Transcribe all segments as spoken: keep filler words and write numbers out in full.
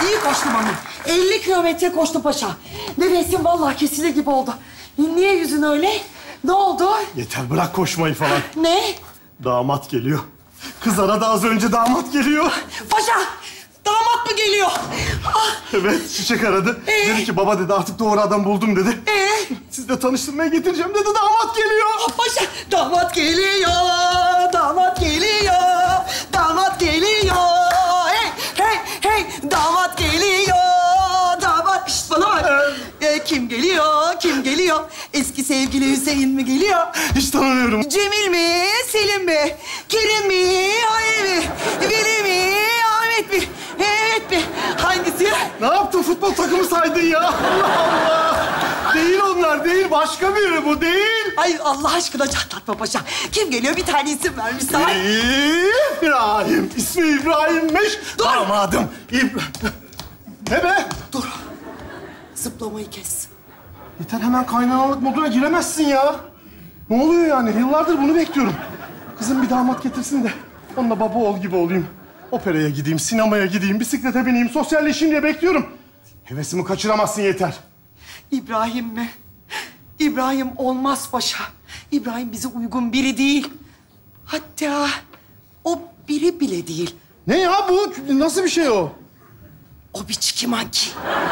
İyi koştum ama. elli kilometre koştu paşa. Nefesim vallahi kesilir gibi oldu. Niye yüzün öyle? Ne oldu? Yeter, bırak koşmayı falan. Ne? Damat geliyor. Kız aradı az önce, damat geliyor. Paşa! Damat mı geliyor? Ah, Evet, Çiçek aradı. Ee? Dedi ki baba dedi artık doğru adam buldum dedi. ee? Sizle tanıştırmaya getireceğim dedi, damat geliyor. Paşa! Damat geliyor! Damat geliyor! Damat geliyor! Hey! Hey! Hey! Damat geliyor! Damat! Şişt, bana bak! Ee, kim geliyor? Kim geliyor? Eski sevgili Hüseyin mi geliyor? Hiç tanımıyorum. Cemil mi? Selim mi? Kerim mi? Hayır mi? Veli mi? Ahmet mi? Mehmet mi? Hangisi? Ne yaptın? Futbol takımı saydın ya. Allah Allah. Değil onlar, değil. Başka biri bu, değil. Ay Allah aşkına çatlatma paşa. Kim geliyor? Bir tane isim ver misal. İbrahim. İsmi İbrahim'miş. Dur. Damadım. İbrahim. Ne be? Dur. Zıplamayı kes. Yeter, hemen kaynanalık moduna giremezsin ya. Ne oluyor yani? Yıllardır bunu bekliyorum. Kızım bir damat getirsin de onunla baba oğul gibi olayım. Operaya gideyim, sinemaya gideyim, bisiklete bineyim, sosyalleşeyim diye bekliyorum. Hevesimi kaçıramazsın Yeter. İbrahim mi? İbrahim olmaz paşa. İbrahim bize uygun biri değil. Hatta o biri bile değil. Ne ya bu? Nasıl bir şey o? O bir çikimanki.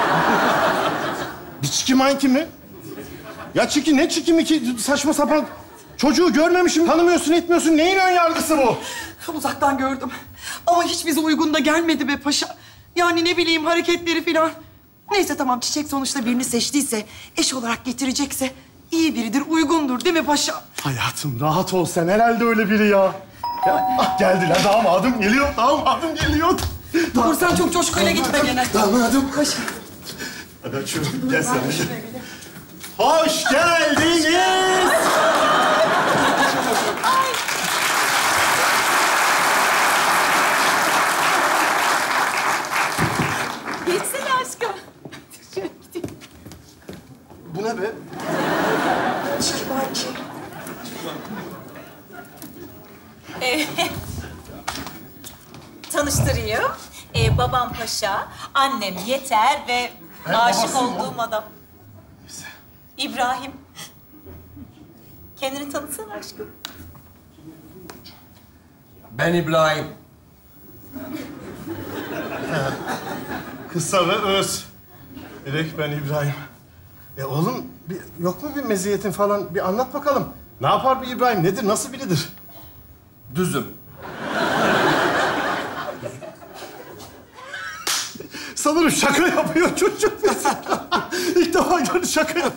Biçki manki mi? Ya çiki ne çiki mi ki? Saçma sapan. Çocuğu görmemişim, tanımıyorsun, etmiyorsun. Neyin ön yargısı bu? Uzaktan gördüm. Ama hiç bize uygun da gelmedi be paşa. Yani ne bileyim hareketleri falan. Neyse tamam, Çiçek sonuçta birini seçtiyse, eş olarak getirecekse iyi biridir, uygundur değil mi paşa? Hayatım rahat ol sen. Herhalde öyle biri ya. Ya ah, geldiler. Damadım geliyor. Damadım geliyor. Dur sen çok coşkuyla gitme gene. Damadım. Paşa. Hadi açıyorum. Gel sen de. Hoş geldiniz. Geçsene aşkım. Bu ne be? Çikimanki. Ee, tanıştırayım. Ee, babam Paşa, annem Yeter ve Ben aşık babasıyım olduğum adam. İbrahim. Kendini tanıtsana aşkım. Ben İbrahim. Kısa ve öz. Direkt ben İbrahim. E oğlum, bir, yok mu bir meziyetin falan? Bir anlat bakalım. Ne yapar bu İbrahim? Nedir? Nasıl biridir? Düzüm. Sanırım şaka yapıyor çocuk mesela. İlk defa gördüm şaka yap.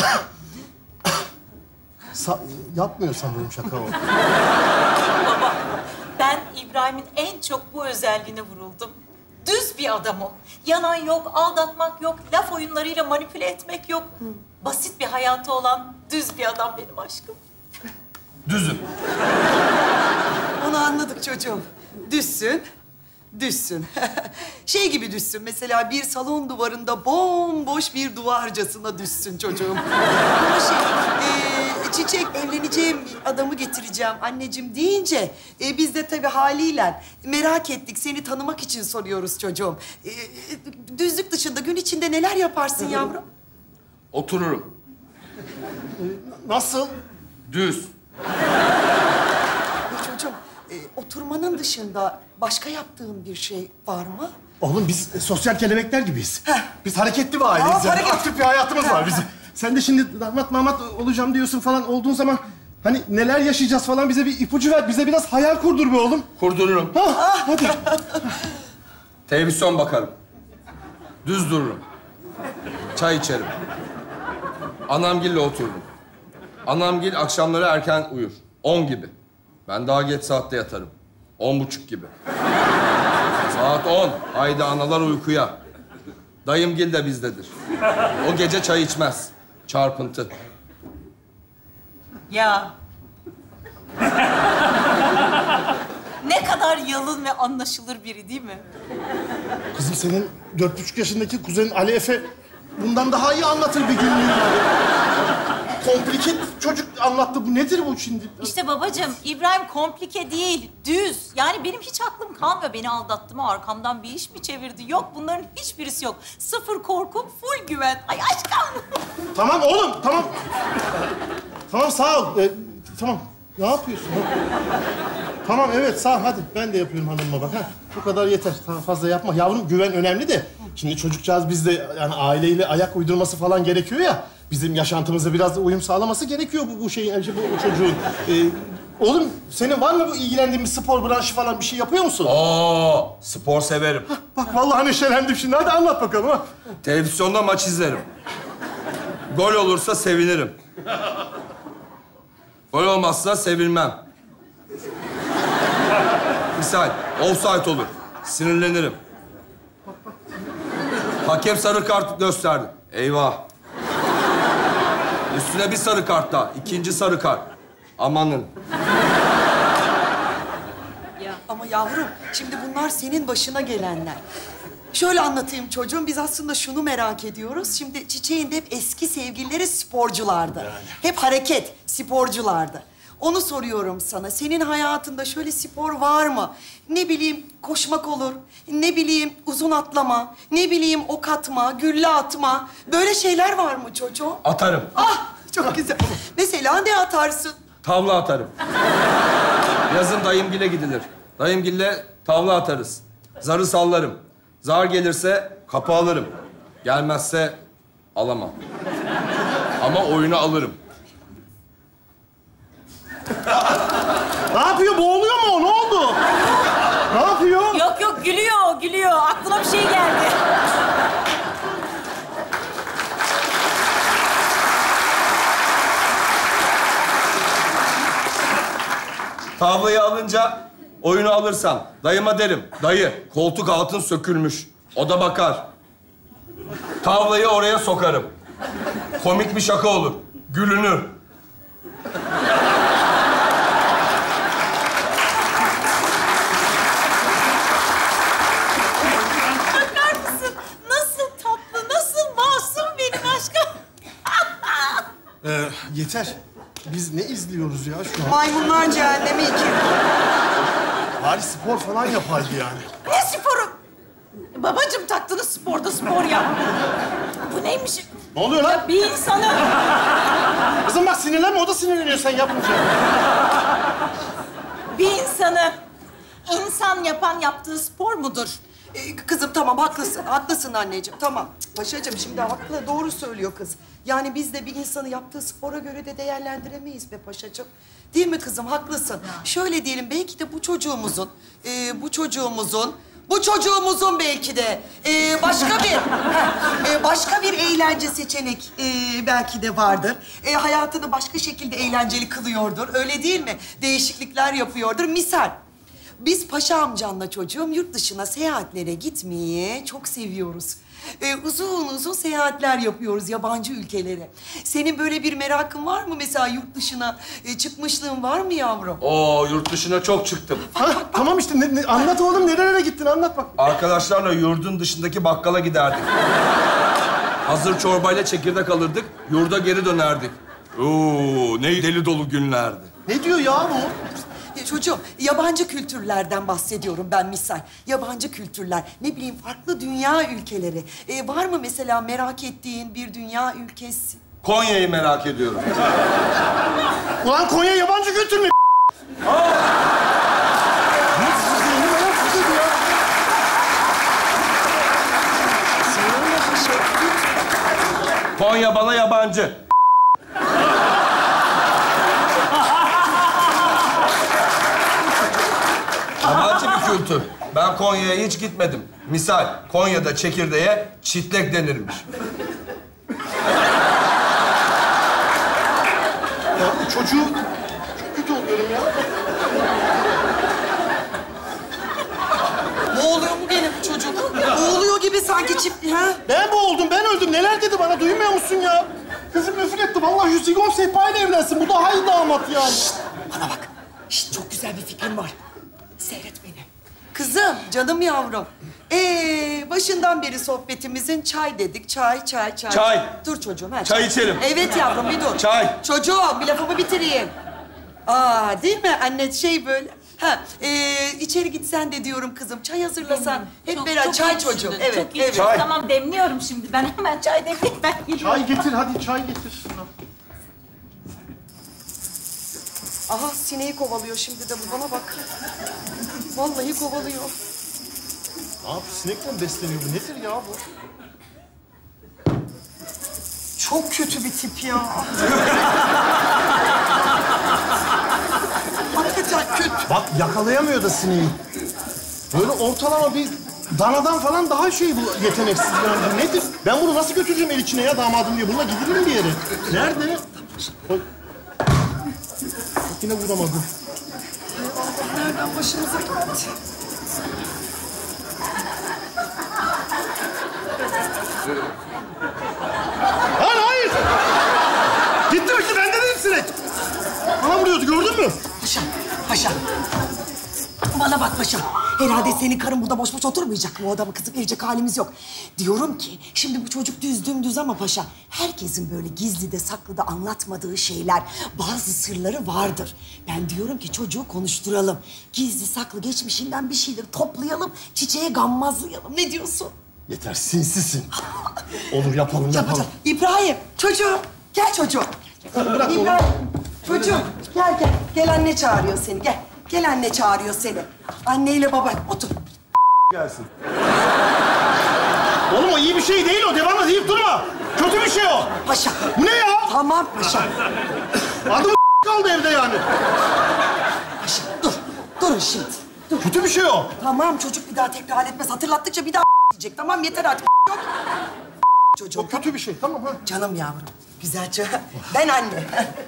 Sa- yapmıyor sanırım şaka o. Baba, ben İbrahim'in en çok bu özelliğine vuruldum. Düz bir adam o. Yalan yok, aldatmak yok, laf oyunlarıyla manipüle etmek yok. Basit bir hayatı olan düz bir adam benim aşkım. Düzüm. Onu anladık çocuğum. Düzsün, düzsün. Şey gibi düzsün, mesela bir salon duvarında bomboş bir duvarcasına düzsün çocuğum. Ama şey, e, Çiçek evleneceğim adamı getireceğim anneciğim deyince... E, biz de tabii haliyle merak ettik, seni tanımak için soruyoruz çocuğum. E, düzlük dışında gün içinde neler yaparsın yavrum? Otururum. Nasıl? Düz. Ya çocuğum, e, oturmanın dışında başka yaptığın bir şey var mı? Oğlum biz e, sosyal kelebekler gibiyiz. Heh. Biz hareketli bir aileyiz Aa, yani. hareket. Aktif bir hayatımız var bizim. Sen de şimdi damat mamat olacağım diyorsun falan olduğun zaman... Hani neler yaşayacağız falan, bize bir ipucu ver. Bize biraz hayal kurdur be oğlum. Kurdururum. Ha, hadi. Televizyon bakarım. Düz dururum. Çay içerim. Anamgille otururum. Anamgil akşamları erken uyur. On gibi. Ben daha geç saatte yatarım. On buçuk gibi. Saat on. Haydi analar uykuya. Dayımgil de bizdedir. O gece çay içmez. Çarpıntı. Ya. Ne kadar yalın ve anlaşılır biri değil mi? Kızım senin dört buçuk yaşındaki kuzenin Ali Efe bundan daha iyi anlatır bir günlüğünü. komplike çocuk anlattı. Bu nedir bu şimdi? İşte babacığım, İbrahim komplike değil, düz. Yani benim hiç aklım kalmıyor. Beni aldattı mı, arkamdan bir iş mi çevirdi? Yok, bunların hiçbirisi yok. Sıfır korkum, full güven. Ay aşkım. Tamam oğlum, tamam. Tamam, sağ ol. Ee, tamam. Ne yapıyorsun? Tamam, evet, sağ ol. Hadi, ben de yapıyorum hanımıma bak. Ha. Bu kadar yeter. Tamam, fazla yapma. Yavrum, güven önemli de. Şimdi çocukcağız bizde yani aileyle ayak uydurması falan gerekiyor ya. Bizim yaşantımıza biraz da uyum sağlaması gerekiyor bu, bu şeyin, bu, bu çocuğun. Ee, oğlum, senin var mı bu ilgilendiğin bir spor branşı falan bir şey yapıyor musun? Oo, spor severim. Bak vallahi neşelendim şimdi. Hadi anlat bakalım ha. Televizyonda maç izlerim. Gol olursa sevinirim. Gol olmazsa sevilmem. Misal, offside olur. Sinirlenirim. Hakem sarı kart gösterdi. Eyvah. Üstüne bir sarı kart daha. İkinci sarı kart. Amanın. Ama yavrum, şimdi bunlar senin başına gelenler. Şöyle anlatayım çocuğum, biz aslında şunu merak ediyoruz. Şimdi Çiçek'in de hep eski sevgilileri sporculardı. Hep hareket, sporculardı. Onu soruyorum sana, senin hayatında şöyle spor var mı? Ne bileyim koşmak olur, ne bileyim uzun atlama, ne bileyim ok atma, gülle atma. Böyle şeyler var mı çocuğum? Atarım. Ah, çok güzel. Mesela ne atarsın? Tavla atarım. Yazın dayımgile gidilir. Dayımgille tavla atarız. Zarı sallarım. Zar gelirse kapı alırım. Gelmezse alamam. Ama oyunu alırım. Ne yapıyor? Boğuluyor mu o? Ne oldu? Ne yapıyor? Yok yok, gülüyor, gülüyor. Aklına bir şey geldi. Tavlayı alınca oyunu alırsam dayıma derim. Dayı, koltuk altın sökülmüş. O da bakar. Tavlayı oraya sokarım. Komik bir şaka olur. Gülünür. Bakar mısın? Nasıl tatlı, nasıl masum benim aşkım. Ee, yeter. Biz ne izliyoruz ya şu an? Maymunlar cehennemi iki. Bari spor falan yapaydı yani. Ne sporu? Babacığım taktınız sporda spor ya. Bu neymiş? Ne oluyor lan? Ya bir insanı... Kızım bak sinirlenme, o da sinirleniyor sen yapınca. Bir insanı insan yapan yaptığı spor mudur? Ee, kızım tamam haklısın, haklısın anneciğim tamam. Cık, Paşacığım şimdi haklı, doğru söylüyor kız. Yani biz de bir insanı yaptığı spora göre de değerlendiremeyiz be paşacığım. Değil mi kızım, haklısın. Şöyle diyelim, belki de bu çocuğumuzun, e, bu çocuğumuzun, bu çocuğumuzun belki de e, başka bir, e, başka bir eğlence seçenek e, belki de vardır. E, hayatını başka şekilde eğlenceli kılıyordur, öyle değil mi? Değişiklikler yapıyordur. Misal, biz Paşa amcanla çocuğum yurt dışına seyahatlere gitmeyi çok seviyoruz. Ee, uzun uzun seyahatler yapıyoruz yabancı ülkelere. Senin böyle bir merakın var mı mesela yurt dışına e, çıkmışlığın var mı yavrum? Oo, yurt dışına çok çıktım. Ha, tamam işte ne, ne- anlat oğlum, nerelere gittin anlat bak. Arkadaşlarla yurdun dışındaki bakkala giderdik. Hazır çorbayla çekirdek alırdık, yurda geri dönerdik. Oo, ne deli dolu günlerdi. Ne diyor ya bu? E, çocuğum yabancı kültürlerden bahsediyorum ben misal. Yabancı kültürler, ne bileyim farklı dünya ülkeleri. E, var mı mesela merak ettiğin bir dünya ülkesi? Konya'yı merak ediyorum. Ulan Konya yabancı kültür mü? Konya bana yabancı. Yabancı bir kültür. Ben Konya'ya hiç gitmedim. Misal, Konya'da çekirdeğe çitlek denirmiş. Ya bu çocuğu çok kötü oluyorum ya. Boğuluyor mu gene bu çocuk? Boğuluyor gibi sanki çift... Ha? Ben boğuldum, ben öldüm. Neler dedi bana, duymuyor musun ya? Kızım nefret etti. Vallahi şu zigon sehpayla evlensin. Bu daha iyi damat yani. Bana bak. Şişt, çok güzel bir fikrim var. Seyret beni. Kızım, canım yavrum. Ee, başından beri sohbetimizin çay dedik. Çay, çay, çay. Çay. Dur çocuğum. Ha, Çay içelim. Evet yavrum, bir dur. Çay. Çocuğum, bir lafımı bitireyim. Aa, değil mi? Anne şey böyle. Ha, ee, içeri gitsen de diyorum kızım. Çay hazırlasan. Hep Çok- beraber çok çay iyi çocuğum. düşündün, Evet, çok iyi evet. düşündün. Çay. Tamam demliyorum şimdi. Ben hemen çay demleyeyim. Ben geliyorum. Çay getir hadi çay getir. Aha, sineği kovalıyor şimdi de bu. Bana bak. Vallahi kovalıyor. Abi sinekle mi besleniyor bu? Nedir ya bu? Çok kötü bir tip ya. Hakikaten kötü. Bak yakalayamıyor da sineği. Böyle ortalama bir danadan falan daha şey bu yeteneksiz yani. Bu nedir? Ben bunu nasıl götüreceğim el içine ya damadım diye? Bununla gidilir mi bir yere? Nerede? Bak. Bak yine vuramadım. Nereden başımıza geldi? Hayır, hayır! Gitti gitti, ben de dedim sinek. Bana vuruyordu, gördün mü? Paşa, paşa. Bana bak paşa. Herhalde senin karın burada boş boş oturmayacak. Bu adamı kızıp verecek halimiz yok. Diyorum ki, şimdi bu çocuk düz dümdüz ama paşa... herkesin böyle gizli de saklı da anlatmadığı şeyler, bazı sırları vardır. Ben diyorum ki çocuğu konuşturalım. Gizli saklı geçmişinden bir şeyleri toplayalım, çiçeğe gammazlayalım. Ne diyorsun? Yeter, sinsisin. Olur, yapalım, yapalım. Yapacağız. İbrahim, çocuğum. Gel çocuğum. Bırak oğlum. İbrahim, çocuğum. Gel gel. Gel anne çağırıyor seni. Gel. Gel anne çağırıyor seni. Anneyle baba otur. Gelsin. Oğlum o iyi bir şey değil o. Devamlı deyip durma. Kötü bir şey o. Paşa. Bu ne ya? Tamam paşa. Adım kaldı evde yani. Paşa dur. Durun şimdi. Dur. Kötü bir şey o. Tamam çocuk bir daha tekrar etmez. Hatırlattıkça bir daha diyecek. Tamam yeter artık. Yok. Çocuğum. O kötü bir şey. Tamam ha. Canım yavrum. Güzel çocuğum. Ben anne.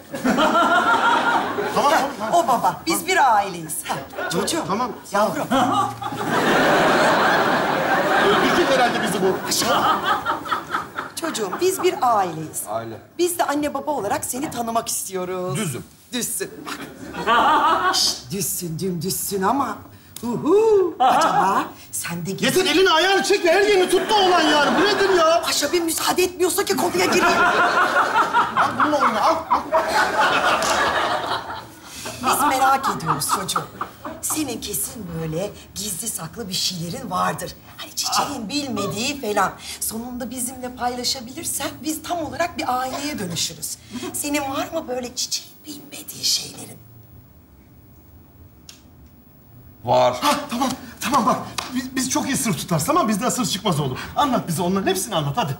Tamam Ha, tamam. o baba. Biz bir aileyiz. Ha, çocuğum. Tamam, sağ ol. Yavrum. Öldürecek herhalde bizi bu. Çocuğum biz bir aileyiz. Aile. Biz de anne baba olarak seni tanımak istiyoruz. Düzüm. Düzsün. Bak. Şşt, düzsün, dümdüzsün ama... Uhu. Acaba sen de... Yeter elini ayağını çekme. Her yerini tuttu olan yani. Bu nedir ya? Paşa bir müsaade etmiyorsa ki konuya gireyim. Al bununla oyna. Al. al. Biz merak ediyoruz çocuğum. Senin kesin böyle gizli saklı bir şeylerin vardır. Hani çiçeğin bilmediği falan. Sonunda bizimle paylaşabilirsen biz tam olarak bir aileye dönüşürüz. Senin var mı böyle çiçeğin bilmediği şeylerin? Var. Ha, tamam. Tamam bak. Biz, biz çok iyi sır tutarız. Tamam bizden sır çıkmaz oğlum. Anlat bize onların hepsini anlat hadi.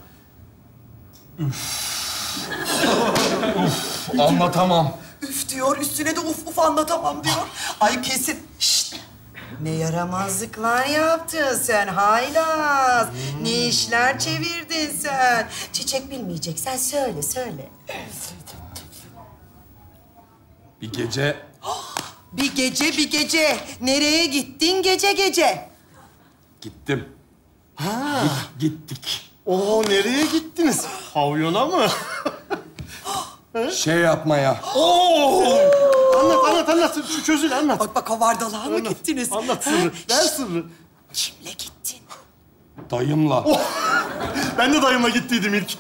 Anlatamam. Üf diyor, üstüne de uf uf anlatamam diyor. Ay kesin. Şşt! Ne yaramazlıklar yaptın sen haylaz. Ne işler çevirdin sen. Çiçek bilmeyeceksen söyle, söyle. Bir gece Bir gece, bir gece. Nereye gittin gece gece? gittim. Ha. Git- gittik. Oo nereye gittiniz? Pavyona mı? Şey yapmaya. Oo! Anlat anlat anlat. Şu çözül anlat. Bak bak havardalığa mı Anlat. gittiniz? Anlat Ha? sırrı. Ver Şşt! sırrı. Kimle gittin? Dayımla. Ben de dayımla gittiydim ilk.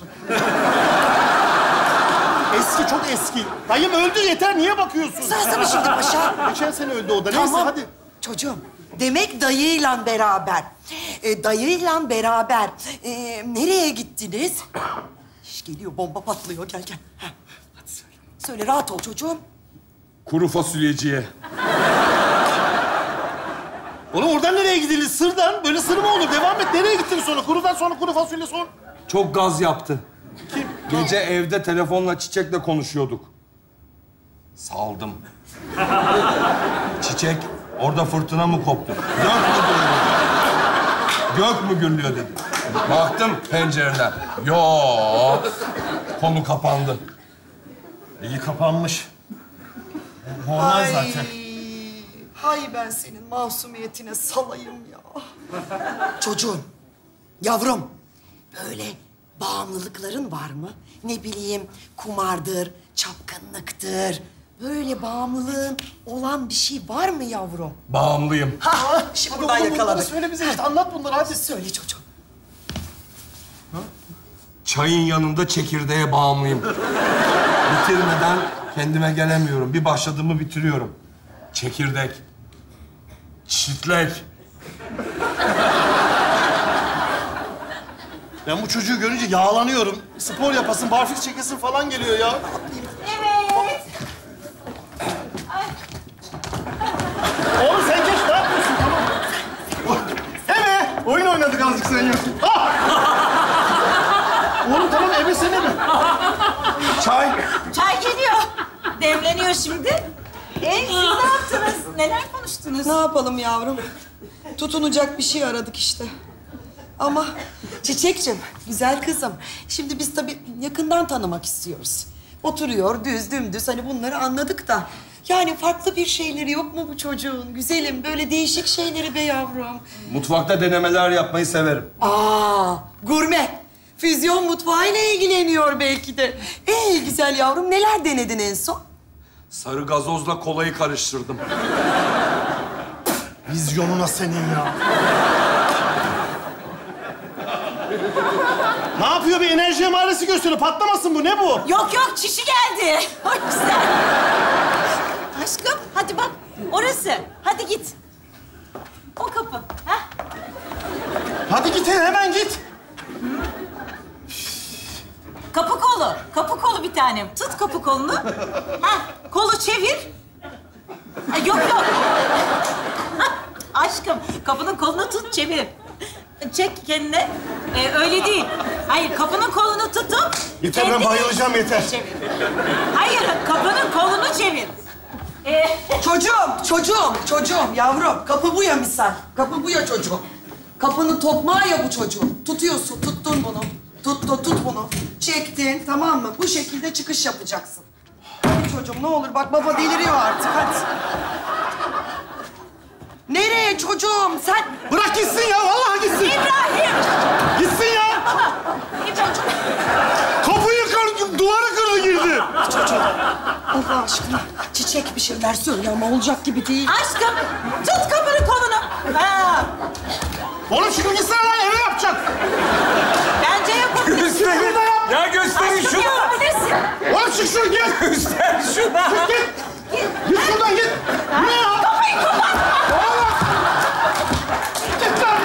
Eski, çok eski. Dayım öldü yeter. Niye bakıyorsun? Sırası mı şimdi paşa? Geçen sene öldü o da. Neyse Tamam. hadi. Çocuğum, demek dayıyla beraber. Ee, dayıyla beraber ee, nereye gittiniz? Şş, geliyor, bomba patlıyor. Gel, gel. Ha, hadi söyle. Söyle, rahat ol çocuğum. Kuru fasulyeciye. Oğlum oradan nereye gidilir? Sırdan. Böyle sır mı olur? Devam et. Nereye gittin sonra? Kurudan sonra kuru fasulye sonra. Çok gaz yaptı. Kim? Gece evde telefonla Çiçek'le konuşuyorduk. Saldım. Çiçek, orada fırtına mı koptu? Gök mü gürlüyor? Gök mü gürlüyor dedi. Baktım pencereden. Yok. Konu kapandı. İyi kapanmış. Normal zaten. Hay ben senin masumiyetine salayım ya. Çocuğum, yavrum, böyle bağımlılıkların var mı? Ne bileyim, kumardır, çapkınlıktır. böyle bağımlılığın olan bir şey var mı yavrum? Bağımlıyım. Ha, şimdi Hadi buradan oğlum bunları yakaladık. söyle bize işte. Anlat bunları hadi. Söyle çocuğum. Çayın yanında çekirdeğe bağımlıyım. Bitirmeden kendime gelemiyorum. Bir başladığımı bitiriyorum. Çekirdek. Çitlek. Ben bu çocuğu görünce yağlanıyorum. Spor yapasın, barfiks çekesin falan geliyor ya. Evet. Oğlum sen geç, ne yapıyorsun? Tamam. Eve! Oyun oynadık azıcık sen ya. Ah! Oğlum tamam, eve sen eve. Çay. Çay geliyor. Demleniyor şimdi. E siz ne yaptınız? Neler konuştunuz? Ne yapalım yavrum? Tutunacak bir şey aradık işte. Ama Çiçekciğim, güzel kızım. Şimdi biz tabii yakından tanımak istiyoruz. Oturuyor düz dümdüz, hani bunları anladık da. Yani farklı bir şeyleri yok mu bu çocuğun? Güzelim, böyle değişik şeyleri be yavrum. Mutfakta denemeler yapmayı severim. Aa, gurme. Füzyon mutfağıyla ilgileniyor belki de. Ee güzel yavrum, neler denedin en son? Sarı gazozla kolayı karıştırdım. Vizyonuna senin ya. Ne yapıyor? Bir enerji emaresi gösteriyor. Patlamasın bu. Ne bu? Yok yok çişi geldi. Çok güzel. Aşkım hadi bak orası. Hadi git. O kapı. Heh. Hadi git hemen git. Kapı kolu. Kapı kolu bir tanem. Tut kapı kolunu. Heh. Kolu çevir. Ha, yok yok. Hah, aşkım kapının kolunu tut çevir. Çek kendine. Ee, öyle değil. Hayır kapının kolunu tutup... Yeter, ben kendini bayılacağım, yeter. Çevir. Hayır kapının kolunu çevir. Ee, Çocuğum, çocuğum, çocuğum, yavrum. Kapı bu ya misal. Kapı bu ya çocuğum. Kapının tokmağı ya bu çocuğum. Tutuyorsun, tuttun bunu. Tut, tut, tut bunu. Çektin, tamam mı? Bu şekilde çıkış yapacaksın. Hadi çocuğum, ne olur. Bak baba deliriyor artık, hadi. Nereye çocuğum? Sen... Bırak gitsin ya. Vallahi gitsin. İbrahim! Gitsin ya. İbrahim! Kapıyı kırdı, duvarı kırdı girdi. Allah aşkına Çiçek bir şeyler söyle ama olacak gibi değil. Aşkım tut kapının kolunu. Ha, Oğlum şunu gitsene lan, eve yapacak. bence yapabilirsin. Şunu da yap. Ya gösterin Aşkım şunu. yapabilirsin. Oğlum çık şunu, git. Göster şunu. Git. Git şuradan git. Bu ne ya? Kapıyı kapat. Oğlum. Git lan.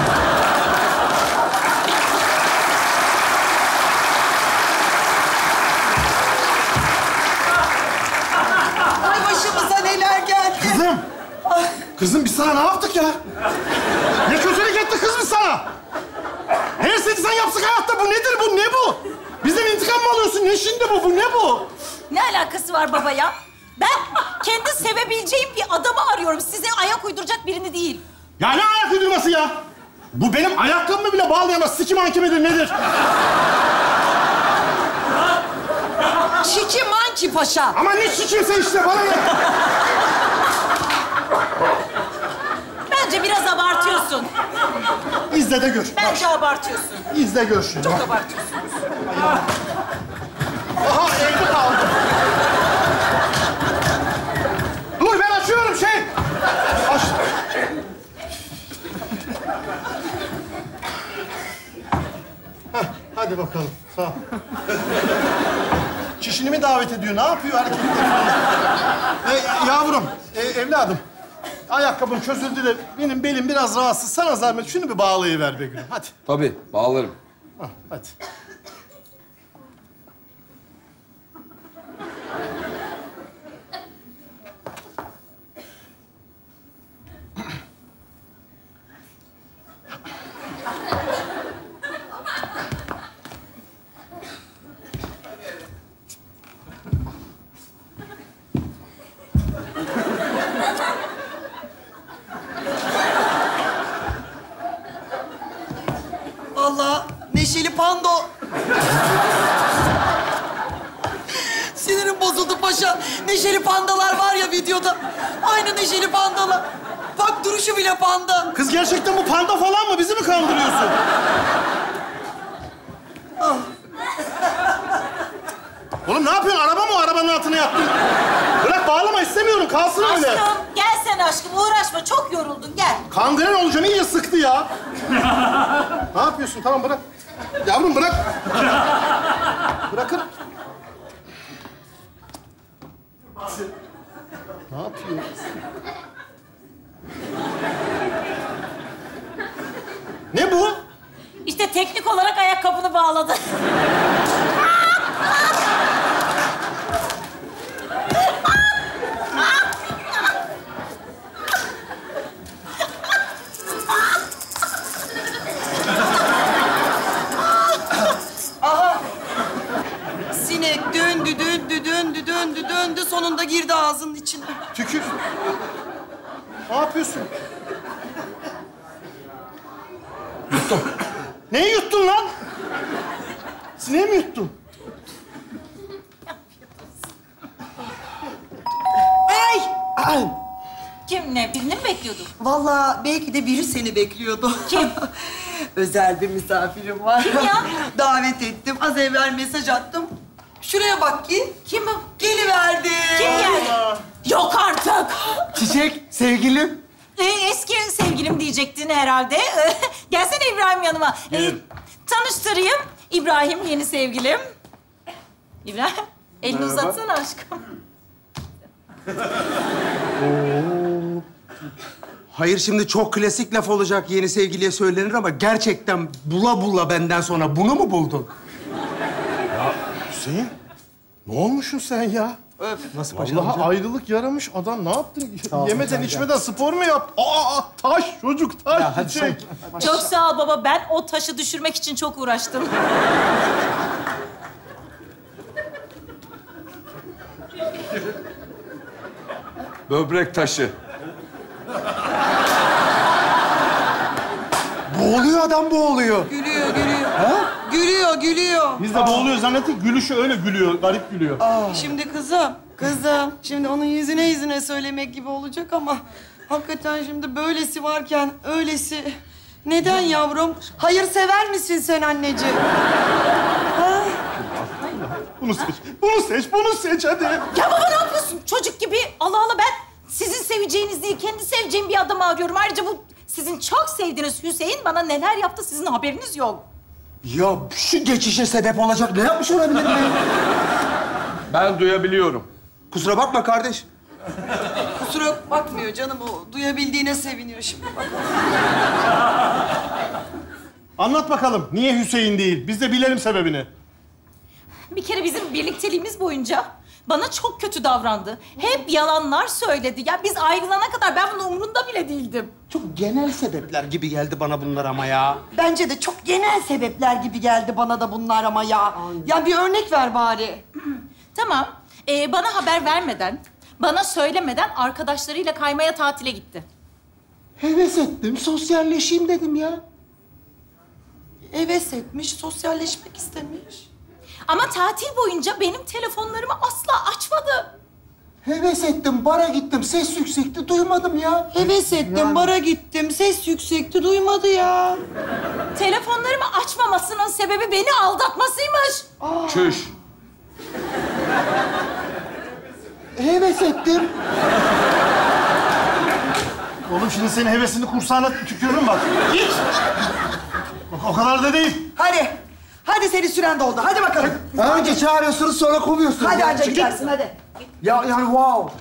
Ay başımıza neler geldi. Kızım. Kızım biz sana ne yaptık ya? Ne kötülük etti kız biz sana? Her şeyi sen yapsak hayatta, bu nedir bu? Ne bu? Bizden intikam mı alıyorsun? Ne şimdi bu? Bu ne bu? Ne alakası var baba ya? Ben kendi sevebileceğim bir adamı arıyorum. Size ayak uyduracak birini değil. Ya ne ayak uydurması ya? Bu benim ayakkabımı bile bağlayamaz. Sikim hakimedir nedir? Çiki manki paşa. Ama ne sikimse işte bana ne? Bence biraz abartıyorsun. İzle de gör. Bence abartıyorsun. İzle gör şunu. Çok abartıyorsun. Aha evde kaldı. Dur ben açıyorum şey. Aç. Heh, hadi bakalım. Sağ ol. Çişini mi davet ediyor? Ne yapıyor hareketleri falan? E, yavrum, e, evladım. Ayakkabım çözüldü de benim belim biraz rahatsız. Sana zahmet şunu bir bağlayıver be gülüm. Hadi. Tabii bağlarım. Hah, hadi. Allah Neşeli Pando. Sinirim bozuldu paşa. Neşeli pandalar var ya videoda. Aynı Neşeli pandalar. Bak duruşu bile panda. Kız gerçekten bu panda falan mı? Bizi mi kandırıyorsun? Oğlum ne yapıyorsun? Araba mı o? Arabanın altına yattın. Bırak bağlama istemiyorum. Kalsın öyle. Aşkım gel sen aşkım uğraşma çok yoruldun gel. Kangren olacağım iyice sıktı ya. Ne yapıyorsun? Tamam bırak. Yavrum bırak. Bırakın. Ne yapıyor? Ne bu? İşte teknik olarak ayakkabını bağladı. Sinek döndü, döndü, döndü, döndü, döndü. Sonunda girdi ağzının içine. Tükür. Ne yapıyorsun? Yuttum. Neyi yuttun lan? Sineği mi yuttun? Ay! Ay! Kim ne? Birini mi bekliyordun? Vallahi belki de biri seni bekliyordu. Kim? Özel bir misafirim var. Kim ya? Davet ettim. Az evvel mesaj attım. Şuraya bak ki. Kim bu? Geliverdi. Kim geldi? Yok artık. Çiçek, sevgilim. Ee, eski sevgilim diyecektin herhalde. Gelsene İbrahim yanıma. Ee, tanıştırayım. İbrahim yeni sevgilim. İbrahim, elini uzatsana aşkım. Hayır şimdi çok klasik laf olacak yeni sevgiliye söylenir ama gerçekten bula bula benden sonra bunu mu buldun? Hüseyin, ne olmuşsun sen ya? Öf. Nasıl paşam? Vallahi ayrılık yaramış adam. Ne yaptın? Yemeden içmeden spor mu yaptın? Aa, taş çocuk, taş Ya hadi çiçek. Çok sağ ol baba. Ben o taşı düşürmek için çok uğraştım. Böbrek taşı. Boğuluyor adam boğuluyor. Gülüyor, gülüyor. Ha? Gülüyor, gülüyor. Biz de boğuluyor zannettik. Gülüşü öyle gülüyor, garip gülüyor. Şimdi kızım, kızım. Şimdi onun yüzüne yüzüne söylemek gibi olacak ama... hakikaten şimdi böylesi varken öylesi... Neden yavrum? Hayır sever misin sen anneciğim? Ha? Bunu seç, bunu seç, bunu seç hadi. Ya baba ne yapıyorsun? Çocuk gibi. Allah Allah ben sizin seveceğiniz değil, kendi seveceğim bir adamı arıyorum. Ayrıca bu sizin çok sevdiğiniz Hüseyin bana neler yaptı sizin haberiniz yok. Ya şu geçişe sebep olacak ne yapmış olabilir mi? Ben duyabiliyorum. Kusura bakma kardeş. Kusura bakmıyor canım o. Duyabildiğine seviniyor şimdi. Bak. Anlat bakalım, niye Hüseyin değil? Biz de bilelim sebebini. Bir kere bizim birlikteliğimiz boyunca bana çok kötü davrandı. Hep yalanlar söyledi. Ya biz ayrılana kadar ben bunun umurunda bile değildim. Çok genel sebepler gibi geldi bana bunlar ama ya. Bence de çok genel sebepler gibi geldi bana da bunlar ama ya. Ya bir örnek ver bari. Tamam. Ee, bana haber vermeden, bana söylemeden arkadaşlarıyla kaymaya tatile gitti. Heves ettim, sosyalleşeyim dedim ya. Heves etmiş, sosyalleşmek istemiş. Ama tatil boyunca benim telefonlarımı asla açmadı. Heves ettim, bara gittim, ses yüksekti, duymadım ya. Heves ettim, bara gittim. Ses yüksekti, duymadı ya. Telefonlarımı açmamasının sebebi beni aldatmasıymış. Çüş. Heves ettim. Oğlum şimdi senin hevesini kursağına tükürürüm bak. Git! O kadar da değil. Hadi. Hadi senin süren doldu. Hadi bakalım. Önce çağırıyorsunuz sonra kovuyorsunuz. Hadi ya. anca Çıkın. gidersin hadi. Ya yani wow.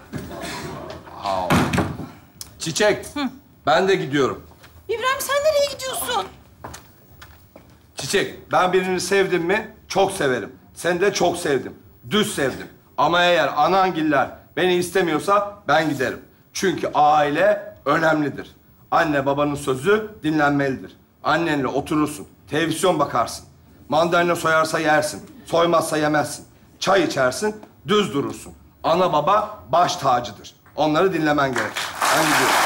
Çiçek. Ben de gidiyorum. İbrahim sen nereye gidiyorsun? Çiçek, ben birini sevdim mi çok severim. Seni de çok sevdim. Düz sevdim. Ama eğer anangiller beni istemiyorsa ben giderim. Çünkü aile önemlidir. Anne babanın sözü dinlenmelidir. Annenle oturursun, televizyon bakarsın. Mandalina soyarsa yersin, soymazsa yemezsin. Çay içersin, düz durursun. Ana baba baş tacıdır. Onları dinlemen gerekir. Ben gidiyorum.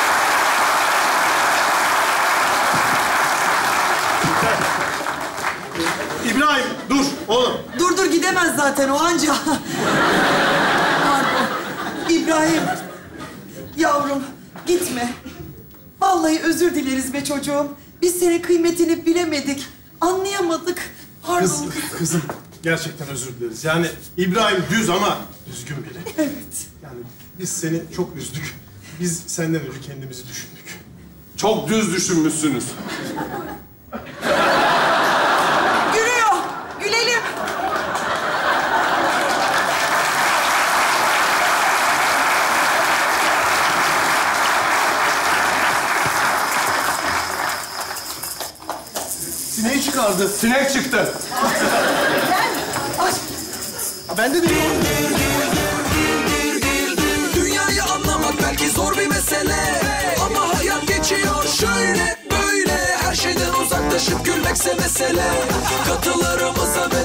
İbrahim dur oğlum. Dur dur gidemez zaten o anca. Pardon. İbrahim. Yavrum gitme. Vallahi özür dileriz be çocuğum. Biz senin kıymetini bilemedik. Anlayamadık. Pardon. Kız, kızım Gerçekten özür dileriz. Yani İbrahim düz ama düzgün biri. Evet. Yani biz seni çok üzdük. Biz senden önce kendimizi düşündük. Çok düz düşünmüşsünüz. Gülüyor. Gülelim. Sineği çıkardı. Sinek çıktı. Ben de değilim. Dünyayı anlamak belki zor bir mesele, ama hayat geçiyor şöyle böyle. Her şeyden uzaklaşıp gülmekse mesele. Katılarımıza ve